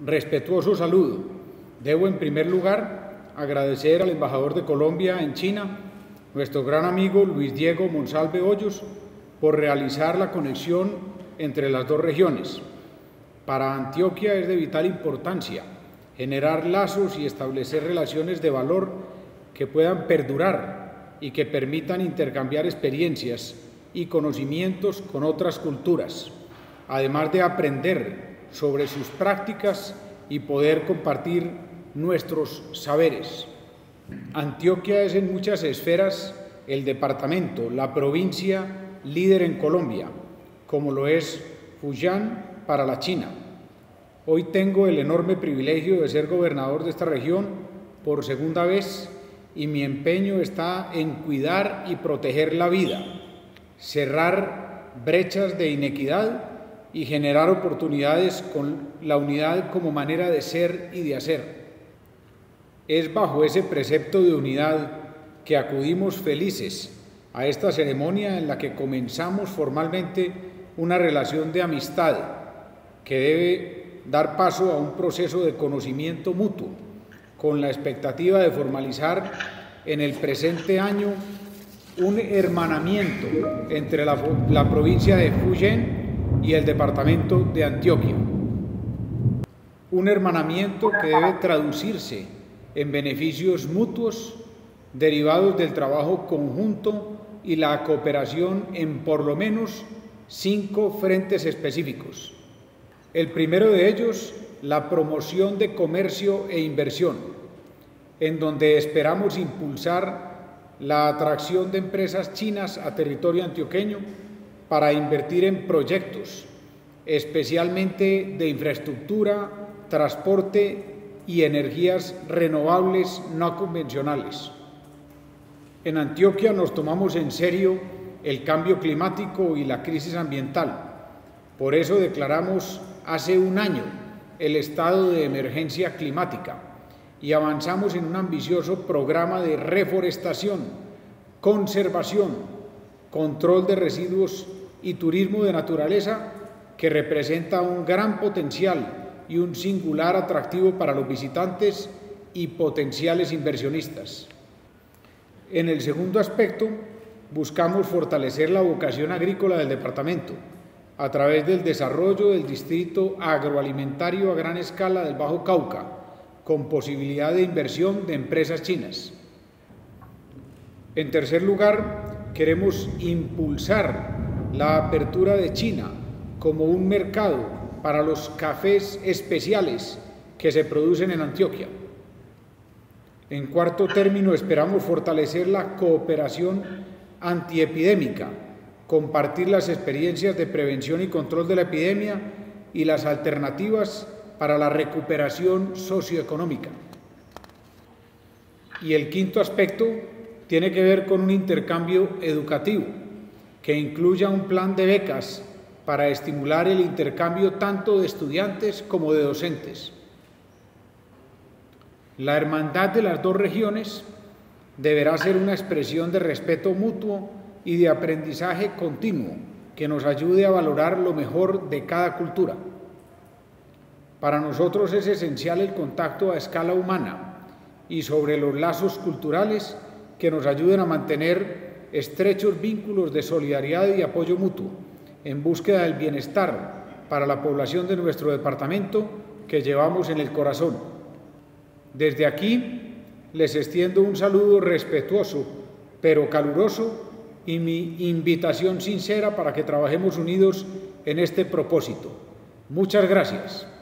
Respetuoso saludo. Debo en primer lugar agradecer al embajador de Colombia en China, nuestro gran amigo Luis Diego Monsalve Hoyos, por realizar la conexión entre las dos regiones. Para Antioquia es de vital importancia generar lazos y establecer relaciones de valor que puedan perdurar y que permitan intercambiar experiencias y conocimientos con otras culturas, además de aprender sobre sus prácticas y poder compartir nuestros saberes. Antioquia es en muchas esferas el departamento, la provincia líder en Colombia, como lo es Fujian para la China. Hoy tengo el enorme privilegio de ser gobernador de esta región por segunda vez y mi empeño está en cuidar y proteger la vida, cerrar brechas de inequidad y generar oportunidades con la unidad como manera de ser y de hacer. Es bajo ese precepto de unidad que acudimos felices a esta ceremonia en la que comenzamos formalmente una relación de amistad que debe dar paso a un proceso de conocimiento mutuo, con la expectativa de formalizar en el presente año un hermanamiento entre la provincia de Fujian y el departamento de Antioquia. Un hermanamiento que debe traducirse en beneficios mutuos derivados del trabajo conjunto y la cooperación en por lo menos 5 frentes específicos. El primero de ellos, la promoción de comercio e inversión, en donde esperamos impulsar la atracción de empresas chinas a territorio antioqueño para invertir en proyectos, especialmente de infraestructura, transporte y energías renovables no convencionales. En Antioquia nos tomamos en serio el cambio climático y la crisis ambiental. Por eso declaramos hace un año el estado de emergencia climática y avanzamos en un ambicioso programa de reforestación, conservación, control de residuos y turismo de naturaleza que representa un gran potencial y un singular atractivo para los visitantes y potenciales inversionistas. En el segundo aspecto, buscamos fortalecer la vocación agrícola del departamento a través del desarrollo del distrito agroalimentario a gran escala del Bajo Cauca, con posibilidad de inversión de empresas chinas. En tercer lugar, queremos impulsar la apertura de China como un mercado para los cafés especiales que se producen en Antioquia. En cuarto término, esperamos fortalecer la cooperación antiepidémica, compartir las experiencias de prevención y control de la epidemia y las alternativas para la recuperación socioeconómica. Y el quinto aspecto tiene que ver con un intercambio educativo que incluya un plan de becas para estimular el intercambio tanto de estudiantes como de docentes. La hermandad de las dos regiones deberá ser una expresión de respeto mutuo y de aprendizaje continuo que nos ayude a valorar lo mejor de cada cultura. Para nosotros es esencial el contacto a escala humana y sobre los lazos culturales que nos ayuden a mantener estrechos vínculos de solidaridad y apoyo mutuo en búsqueda del bienestar para la población de nuestro departamento que llevamos en el corazón. Desde aquí les extiendo un saludo respetuoso pero caluroso y mi invitación sincera para que trabajemos unidos en este propósito. Muchas gracias.